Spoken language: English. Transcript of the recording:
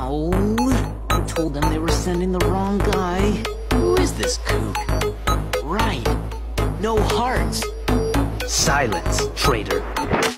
Oh, I told them they were sending the wrong guy. Who is this kook? Right. No hearts. Silence, traitor.